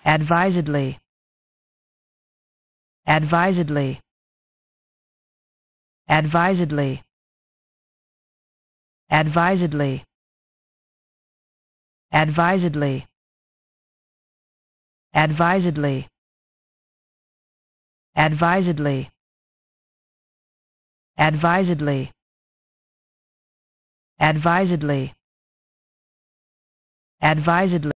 advisedly, advisedly, advisedly, advisedly, advisedly, advisedly, advisedly, advisedly, advisedly, advisedly.